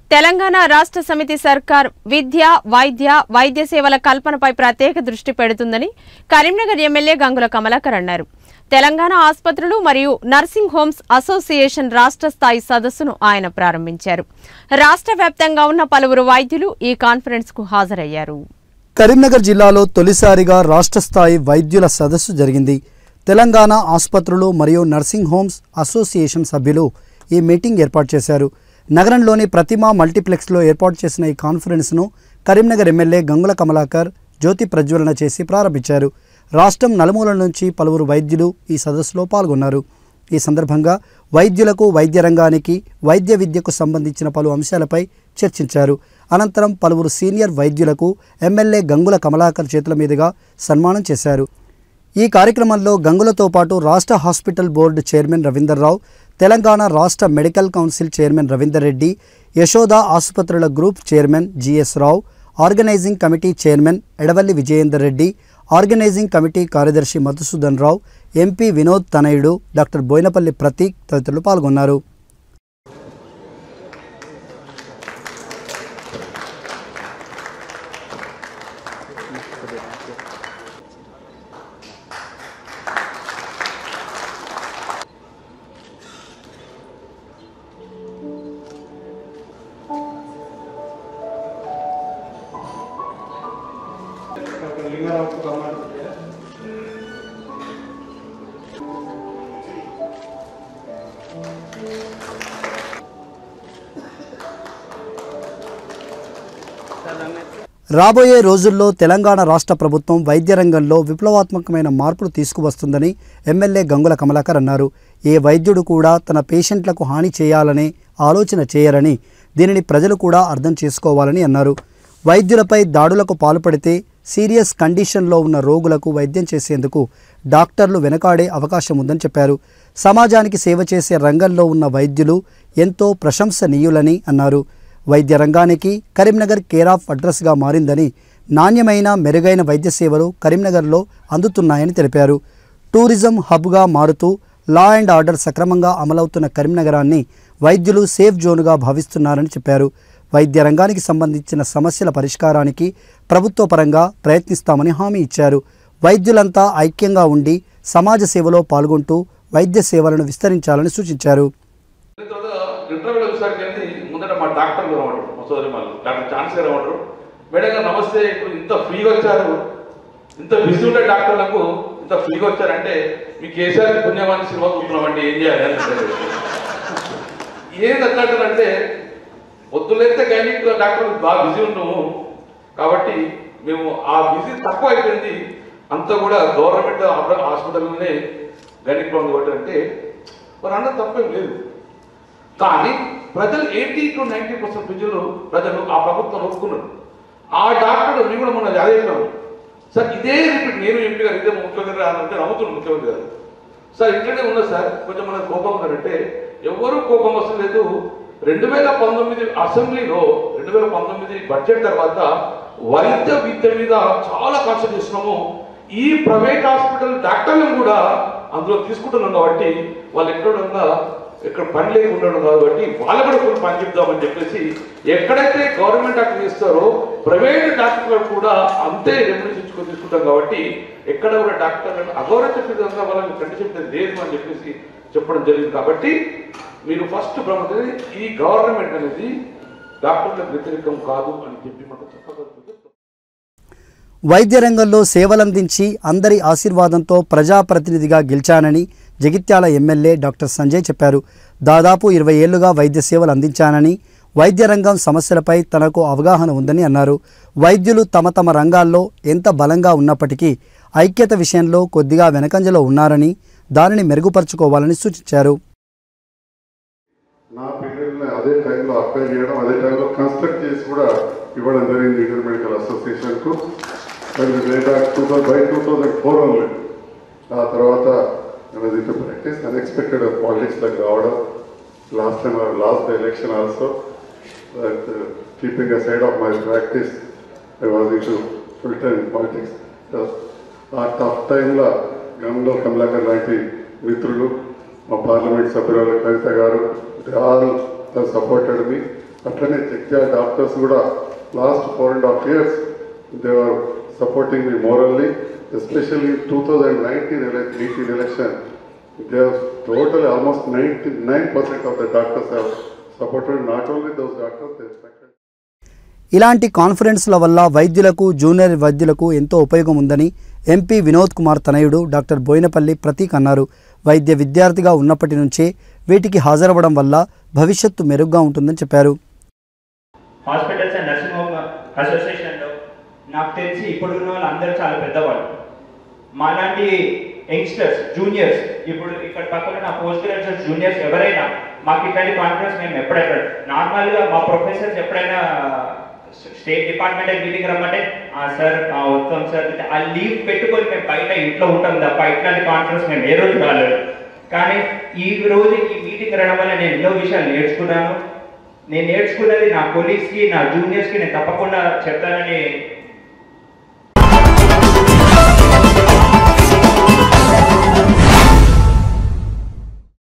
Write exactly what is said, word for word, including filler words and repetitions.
తెలంగాణ రాష్ట్ర సమితి సర్కార్ విద్య, వైద్య, వైద్య సేవల కల్పనపై ప్రత్యేక దృష్టి పెడుతుందని కరీంనగర్ ఎమ్మెల్యే గంగుల కమలాకర్ అన్నారు. తెలంగాణ ఆసుపత్రులు మరియు నర్సింగ్ హోమ్స్ అసోసియేషన్ రాష్ట్ర స్థాయి సదస్సును ఆయన ప్రారంభించారు. రాష్ట్ర వ్యాప్తంగా ఉన్న పలువురు వైద్యులు ఈ కాన్ఫరెన్స్ కు హాజరయ్యారు. కరీంనగర్ జిల్లాలో తొలిసారిగా రాష్ట్ర స్థాయి వైద్యుల సదస్సు జరిగింది. తెలంగాణ ఆసుపత్రులు మరియు నర్సింగ్ హోమ్స్ అసోసియేషన్ సభ్యులు ఈ మీటింగ్ ఏర్పాటు చేశారు. నగరంలోని ప్రతిమా మల్టీప్లెక్స్లో ఏర్పాటు చేసిన ఈ కాన్ఫరెన్స్ను కరీంనగర్ ఎమ్మెల్యే గంగుల కమలాకర్ జ్యోతి ప్రజ్వలన చేసి ప్రారంభించారు. రాష్ట్రం నలుమూలల నుంచి పలువురు వైద్యులు ఈ సదస్సులో పాల్గొన్నారు. ఈ సందర్భంగా వైద్యులకు, వైద్య రంగానికి, వైద్య విద్యకు సంబంధించిన పలు అంశాలపై చర్చించారు. అనంతరం పలువురు సీనియర్ వైద్యులకు ఎమ్మెల్యే గంగుల కమలాకర్ చేతుల మీదుగా సన్మానం చేశారు. ఈ కార్యక్రమంలో గంగులతో పాటు రాష్ట్ర hospital board chairman Ravinder Rao, Telangana రాష్ట్ర medical council chairman Ravinder Reddy, Yashoda ఆసుపత్రుల group chairman GS Rao, organizing committee chairman Edavalli Vijayender Reddy, organizing committee కార్యదర్శి మధుసూదన్ రావు, ఎంపీ వినోద్ తనయుడు, డాక్టర్ బోయినపల్లి ప్రతీక్ తదితరులు పాల్గొన్నారు. రాబోయే రోజుల్లో తెలంగాణ రాష్ట్ర ప్రభుత్వం వైద్య రంగంలో విప్లవాత్మకమైన మార్పులు తీసుకువస్తుందని ఎమ్మెల్యే గంగుల కమలాకర్ అన్నారు. ఏ వైద్యుడు కూడా తన పేషెంట్లకు హాని చేయాలనే ఆలోచన చేయరని, దీనిని ప్రజలు కూడా అర్థం చేసుకోవాలని అన్నారు. వైద్యులపై దాడులకు పాల్పడితే సీరియస్ కండిషన్లో ఉన్న రోగులకు వైద్యం చేసేందుకు డాక్టర్లు వెనకాడే అవకాశం ఉందని చెప్పారు. సమాజానికి సేవ చేసే రంగంలో ఉన్న వైద్యులు ఎంతో ప్రశంసనీయులని అన్నారు. వైద్య రంగానికి కరీంనగర్ కేర్ ఆఫ్ అడ్రస్గా మారిందని, నాణ్యమైన మెరుగైన వైద్య సేవలు కరీంనగర్లో అందుతున్నాయని తెలిపారు. టూరిజం హబ్గా మారుతూ లా అండ్ ఆర్డర్ సక్రమంగా అమలవుతున్న కరీంనగరాన్ని వైద్యులు సేఫ్ జోన్గా భావిస్తున్నారని చెప్పారు. వైద్య రంగానికి సంబంధించిన సమస్యల పరిష్కారానికి ప్రభుత్వ పరంగా ప్రయత్నిస్తామని హామీ ఇచ్చారు. వైద్యులంతా ఐక్యంగా ఉండి సమాజ సేవలో పాల్గొంటూ వైద్య సేవలను విస్తరించాలని సూచించారు. ముందట మా డాక్టర్లు రావడం, మా సోదరి వాళ్ళు డాక్టర్ ఛాన్స్ గారు రావడం, మేడం గారు నమస్తే, ఇప్పుడు ఇంత ఫ్రీగా వచ్చారు, ఇంత బిజీ ఉండే డాక్టర్లకు ఇంత ఫ్రీగా వచ్చారంటే మీ కేసీఆర్ పుణ్యమాన్ని సినిమా చూస్తున్నామంటే ఏం చేయాలి అని ఏం అట్లాంటారంటే పొద్దులైతే గైనిక్ డాక్టర్ బాగా బిజీ ఉన్నాము కాబట్టి మేము ఆ బిజీ తక్కువ అయిపోయింది, అంతా కూడా గవర్నమెంట్ హాస్పిటల్లోనే గైనిక్ ఉంది కాబట్టి అంటే మరి అన్న తప్పేం లేదు. కానీ ప్రజలు ఎయిటీ టు నైంటీ పర్సెంట్ ప్రజలు ప్రజలు ఆ ప్రభుత్వం ఒప్పుకున్నారు. ఆ డాక్టర్ నేను కూడా మొన్న అదేవిన్నాను సార్, ఇదే రిపీట్ నేను ఎంపీ గారు ఇదే ముఖ్యమంత్రి అంటే నమ్ముతున్నాను ముఖ్యమంత్రి గారు సార్ ఇట్లనే ఉన్నా సార్, కొంచెం మనకు కోపం ఉన్నారంటే ఎవరు కోపం వస్తలేదు. రెండు వేల పంతొమ్మిది అసెంబ్లీలో రెండు వేల పంతొమ్మిది బడ్జెట్ తర్వాత వైద్య విద్య మీద చాలా కాన్సెప్ట్ చేస్తున్నాము. ఈ ప్రైవేట్ హాస్పిటల్ డాక్టర్లను కూడా అందులో తీసుకుంటున్నాం కాబట్టి వాళ్ళు ఎక్కడున్నా ఇక్కడ పని లేకుండా కాబట్టి వాళ్ళు కూడా కొన్ని పని చెప్దామని చెప్పేసి ఎక్కడైతే గవర్నమెంట్ డాక్టర్ చేస్తారో ప్రైవేట్ డాక్టర్లు కూడా అంతే రెమ్యూనరేషన్ తీసుకుంటాం కాబట్టి ఎక్కడ కూడా డాక్టర్లను అగౌరవ విధంగా వాళ్ళని కంటి చెప్తే లేదు అని చెప్పేసి చెప్పడం జరిగింది. కాబట్టి మీరు ఫస్ట్ బ్రహ్మది ఈ గవర్నమెంట్ అనేది డాక్టర్లకు వ్యతిరేకం కాదు అని చెప్పి మనం చెప్పగలుగుతుంది. వైద్య రంగంలో సేవలందించి అందరి ఆశీర్వాదంతో ప్రజాప్రతినిధిగా గెలిచానని జగిత్యాల ఎమ్మెల్యే డాక్టర్ సంజయ్ చెప్పారు. దాదాపు ఇరవై ఏళ్లుగా వైద్య సేవలు అందించానని, వైద్య రంగం సమస్యలపై తనకు అవగాహన ఉందని అన్నారు. వైద్యులు తమ తమ రంగాల్లో ఎంత బలంగా ఉన్నప్పటికీ ఐక్యత విషయంలో కొద్దిగా వెనకంజలో ఉన్నారని, దానిని మెరుగుపరుచుకోవాలని సూచించారు. నా పీరియడ్లో అదే టైంలో అప్లై చేయడం, అదే టైంలో కన్స్ట్రక్ట్ చేసి కూడా ఇవ్వడం జరిగింది ఇండియన్ మెడికల్ అసోసియేషన్కు. Two thousand by two thousand four only. ఆ తర్వాత ప్రాక్టీస్ అన్ఎక్స్పెక్టెడ్ పాలిటిక్స్లోకి రావడం, last time last election also keeping a side of my practice I was into full time politics. ఆ టఫ్ టైంలో గంగుల కమలాకర్ లాంటి మిత్రులు, మా పార్లమెంట్ సభ్యురాలు కవిత గారు, they all have supported me అట్లనే జగ్త్యాల డాక్టర్స్ కూడా last four and half years they are supporting me morally, especially two thousand nineteen eighteen election they are total almost ninety nine percent of the doctors have supported not only those doctors they expected. ఇలాంటి కాన్ఫరెన్స్ల వల్ల వైద్యులకు junior వైద్యులకు ఎంతో ఉపయోగం ఉందని MP Vinod Kumar తనయుడు doctor Boinapalli Prateek అన్నారు. వైద్య విద్యార్థిగా ఉన్నప్పటి నుంచే వీటికి హాజరవ్వడం వల్ల భవిష్యత్తు మెరుగ్గా ఉంటుందని చెప్పారు. హాస్పిటల్స్ అండ్ నర్సింగ్ హోమ్ అసోసియేషన్లో నాకు తెలిసి ఇప్పుడున్న వాళ్ళు అందరూ చాలా పెద్దవాళ్ళు. మాలాంటి యంగ్స్టర్స్ జూనియర్స్ ఇప్పుడు ఇక్కడ పక్కన నా పోస్ట్ గ్రాడ్యుయేట్స్ జూనియర్స్ ఎవరైనా మాకు ఇట్లాంటి కాన్ఫరెన్స్ మేము ఎప్పుడైనా నార్మల్గా మా ప్రొఫెసర్స్ ఎప్పుడైనా స్టేట్ డిపార్ట్మెంట్ మీటింగ్ రమ్మంటే సార్ వస్తాం సార్ ఆ లీవ్ పెట్టుకొని మేము బయట ఇంట్లో ఉంటాం తప్ప ఇట్లాంటి కాన్ఫరెన్స్ మేము ఏ రోజు రాలేదు. కానీ ఈ రోజు ఈ మీటింగ్ రావడం వల్ల నేను ఎన్నో విషయాలు నేర్చుకున్నాను. నేను నేర్చుకున్నది నా కొలీగ్స్కి నా జూనియర్స్కి నేను తప్పకుండా చెప్తానని